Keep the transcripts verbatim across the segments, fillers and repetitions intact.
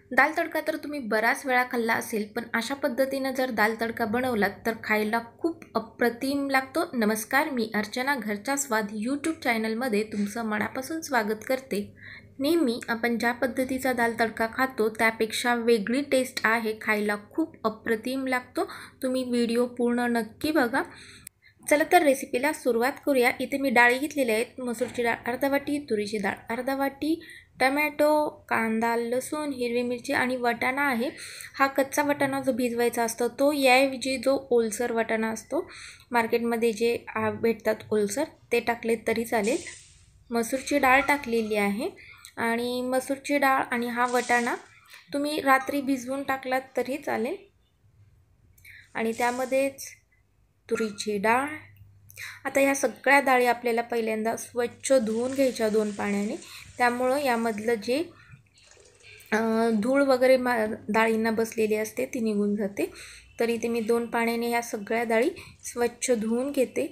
दाल तडका तर तुम्ही बराच वेळा खाल्ला असेल, पण अशा पद्धतीनं जर दाल तडका बनवलात तर खायला खूप अप्रतिम लागतो। नमस्कार, मी अर्चना घरचा स्वाद यूट्यूब चॅनलमध्ये तुमचं मनापासून स्वागत करते। नेहमी आपण ज्या पद्धतीचा दाल तडका खातो त्यापेक्षा वेगळी टेस्ट आहे, खायला खूप अप्रतिम लागतो। तुम्ही व्हिडिओ पूर्ण नक्की बघा। चला तर रेसिपीला सुरुवात करूया। इथे मी डाळी घेतलेल्या आहेत। मसूरची डाळ अर्धा वाटी, तुरीची डाळ अर्धा वाटी, टोमॅटो, कांदा, लसूण, हिरवी मिरची आणि वाटाणा आहे। हा कच्चा वाटाणा जो भिजवायचा असतो तो, याऐवजी जो ओलसर वाटाणा असतो मार्केटमध्ये जे भेटतात ओलसर ते टाकले तरी चालेल। मसूरची डाळ टाकलेली आहे आणि मसूरची डाळ आणि हा वाटाणा तुम्ही रात्री भिजवून टाकलात तरी चालेल। आणि त्यामध्येच तुरीची डाळ। आता या सगळ्या डाळी आपल्याला पहिल्यांदा स्वच्छ धुवून घ्यायच्या दोन पाण्याने, त्यामुळे यामधलं जे धूळ वगैरे डाळींना बसलेली असते ती निघून जाते। तर इथे मी दोन पाण्याने ह्या सगळ्या डाळी स्वच्छ धुवून घेते।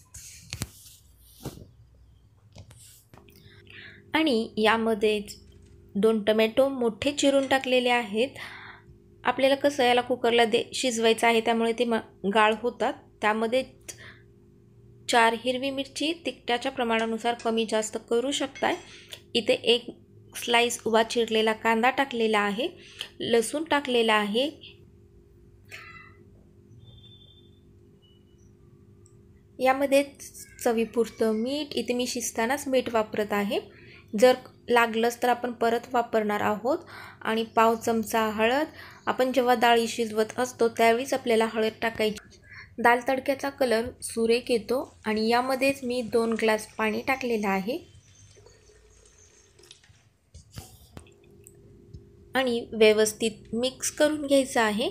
आणि यामध्ये दोन टोमॅटो मोठे चिरून टाकलेले आहेत। आपल्याला कसं याला कुकरला दे शिजवायचं आहे त्यामुळे ते गाळ होतात। त्यामध्ये चार हिरवी मिरची, तिखटाच्या प्रमाणानुसार कमी जास्त करू शकताय। इथे एक स्लाइस उभा चिरलेला कांदा टाकलेला आहे, लसूण टाकलेला आहे, यामध्ये चवीपुरतं मीठ। इथे मी शिजतानाच मीठ वापरत आहे, जर लागलंच तर आपण परत वापरणार आहोत। आणि पाव चमचा हळद। आपण जेव्हा डाळी शिजवत असतो त्यावेळीच आपल्याला हळद टाकायची। दाल तडक्याचा कलर सुरेख येतो। आणि यामध्येच मी दोन ग्लास पाणी टाकलेलं आहे आणि व्यवस्थित मिक्स करून घ्यायचं आहे।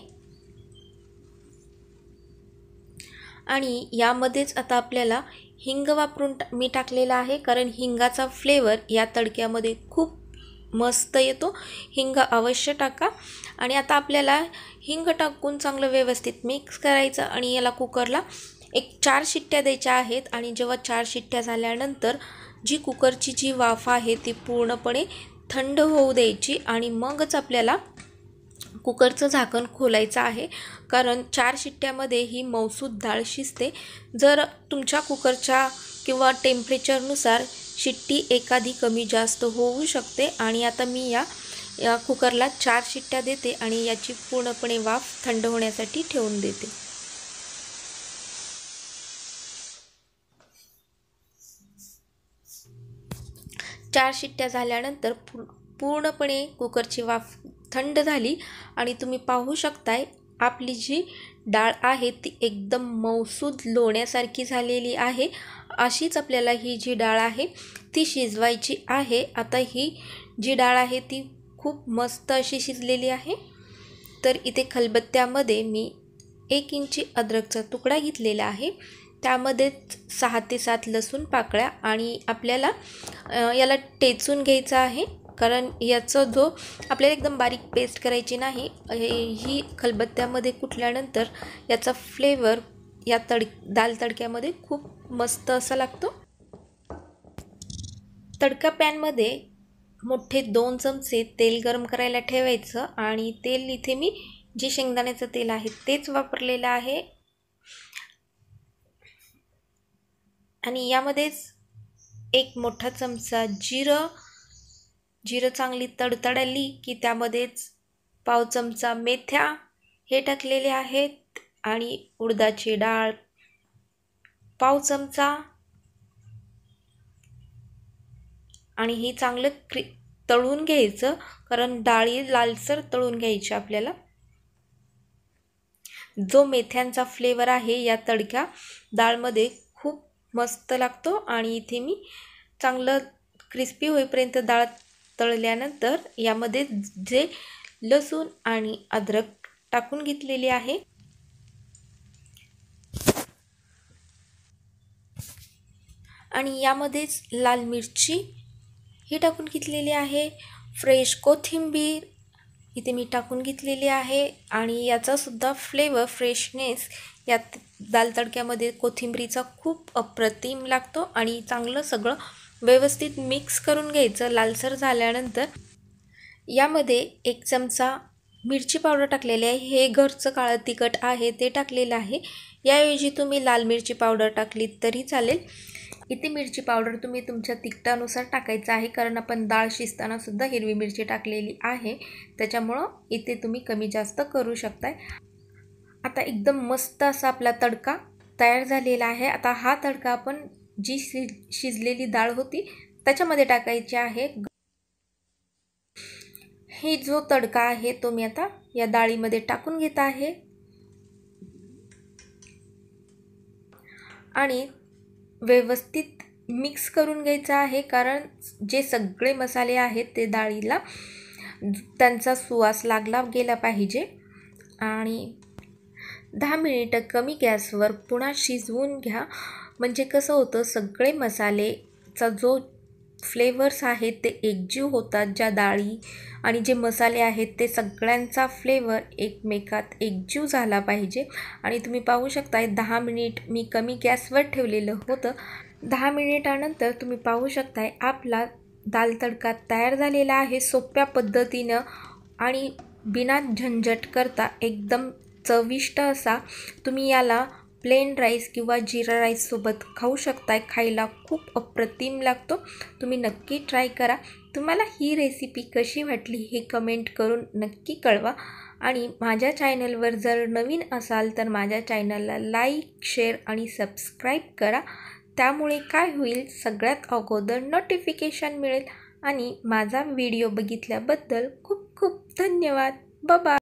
आणि यामध्येच आता आपल्याला हिंग वापरून मी टाकलेला आहे, कारण हिंगाचा फ्लेवर या तडक्यामध्ये खूप मस्त येतो। हिंग अवश्य टाका। आणि आता आपल्याला हिंग टाकून चांगलं व्यवस्थित मिक्स करायचं आणि याला कुकरला एक चार शिट्ट्या द्यायच्या आहेत। आणि जेव्हा चार शिट्ट्या झाल्यानंतर जी कुकरची जी वाफ आहे ती पूर्णपणे थंड होऊ द्यायची आणि मगच आपल्याला कुकरचं झाकण खोलायचं आहे, कारण चार शिट्ट्यामध्ये ही मऊसूद डाळ शिजते। जर तुमच्या कुकरच्या किंवा टेम्परेचरनुसार शिट्टी एखादी कमी जास्त होऊ शकते। आणि आता मी या या कुकरला चार शिट्ट्या देते आणि याची पूर्णपणे वाफ थंड होण्यासाठी ठेवून देते। चार शिट्ट्या झाल्यानंतर पूर्णपणे कुकरची वाफ थंड झाली आणि तुम्ही पाहू शकताय आपली जी डाळ आहे ती एकदम मऊसूद लोण्यासारखी झालेली आहे। अशीच आपल्याला ही जी डाळ आहे ती शिजवायची आहे। आता ही जी डाळ आहे ती खूप मस्त अशी शिजलेली आहे। तर इथे खलबत्त्यामध्ये मी एक इंची अद्रकचा तुकडा घेतलेला आहे, त्यामध्ये सहा ते सात लसूण पाकळ्या आणि आपल्याला याला टेचून घ्यायचं आहे, कारण याचा जो आपल्याला एकदम बारीक पेस्ट करायची नाही। ही खलबत्त्यामध्ये कुटल्यानंतर याचा फ्लेवर या तड दाल तडक्यामध्ये खूप मस्त असा लागतो। तडका पॅनमध्ये मोठे दोन चमचे तेल गरम करायला ठेवायचं आणि तेल इथे मी जे शेंगदाण्याचं तेल आहे तेच वापरलेलं आहे। आणि यामध्येच एक मोठा चमचा जिरं जिरं चांगली तडतडली की त्यामध्येच पाव चमचा मेथ्या हे टाकलेले आहेत आणि उडदाची डाळ पाव चमचा। आणि हे चांगलं क्रि तळून घ्यायचं, कारण डाळी लालसर तळून घ्यायची आपल्याला। जो मेथ्यांचा फ्लेवर आहे या तडक्या डाळमध्ये खूप मस्त लागतो। आणि इथे मी चांगलं क्रिस्पी होईपर्यंत डाळ तळल्यानंतर यामध्ये जे लसूण आणि अद्रक टाकून घेतलेली आहे आणि यामध्येच लाल मिरची ही टाकून घेतलेली आहे, फ्रेश कोथिंबीर इथे मी टाकून घेतलेली आहे। आणि याचा सुद्धा फ्लेवर फ्रेशनेस या दाल तडक्यामध्ये कोथिंबीरीचा खूप अप्रतिम लागतो। आणि चांगलं सगळं व्यवस्थित मिक्स करून घ्यायचं। लालसर झाल्यानंतर यामध्ये एक चमचा मिरची पावडर टाकलेली आहे। हे घरचं काळं तिखट आहे ते टाकलेलं आहे। याऐवजी तुम्ही लाल मिरची पावडर टाकली तरी चालेल। इथे मिरची पावडर तुम्ही तुमच्या तिखटानुसार टाकायचं आहे, कारण आपण डाळ शिजताना सुद्धा हिरवी मिरची टाकलेली आहे, त्याच्यामुळं इथे तुम्ही कमी जास्त करू शकताय। आता एकदम मस्त असा आपला तडका तयार झालेला आहे। आता हा तडका आपण जी शिजलेली डाळ होती त्याच्यामध्ये टाकायची आहे। ही जो तडका आहे तो मी आता या डाळीमध्ये टाकून घेत आहे आणि व्यवस्थित मिक्स करून घ्यायचा आहे, कारण जे सगळे मसाले आहेत ते डाळीला त्यांचा सुवास लागला गेला पाहिजे। आणि दहा मिनिटं कमी गॅसवर पुन्हा शिजवून घ्या, म्हणजे कसं होतं सगळे मसालेचा जो फ्लेवर्स आहेत ते एकजीव होतात। ज्या डाळी आणि जे मसाले आहेत ते सगळ्यांचा फ्लेवर एकमेकात एकजीव झाला पाहिजे। आणि तुम्ही पाहू शकता दहा मिनिट मी कमी गॅसवर ठेवलेलं होतं। दहा मिनिटानंतर तुम्ही पाहू शकताय आपला दाल तडका तयार झालेला आहे, सोप्या पद्धतीनं आणि बिना झंझट करता एकदम चविष्ट असा। तुम्ही याला प्लेन राईस किंवा जीरा राईस सोबत खाऊ शकताय, खायला खूप अप्रतिम लागतो। तुम्ही नक्की ट्राय करा। तुम्हाला ही रेसिपी कशी वाटली हे कमेंट करून नक्की कळवा। आणि माझ्या चॅनलवर जर नवीन असाल तर माझ्या चॅनलला लाईक, शेअर आणि सबस्क्राईब करा, त्यामुळे काय होईल सगळ्यात अगोदर नोटिफिकेशन मिळेल। आणि माझा व्हिडिओ बघितल्याबद्दल खूप खूप धन्यवाद। Bye bye.